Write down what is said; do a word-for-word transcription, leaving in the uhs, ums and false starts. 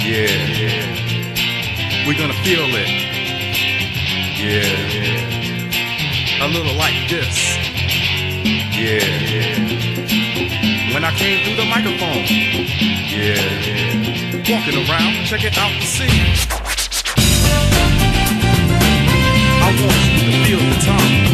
Yeah, we're gonna feel it. Yeah, a little like this. Yeah, when I came through the microphone. Yeah, walking around, check it out to see. I want you to feel the time.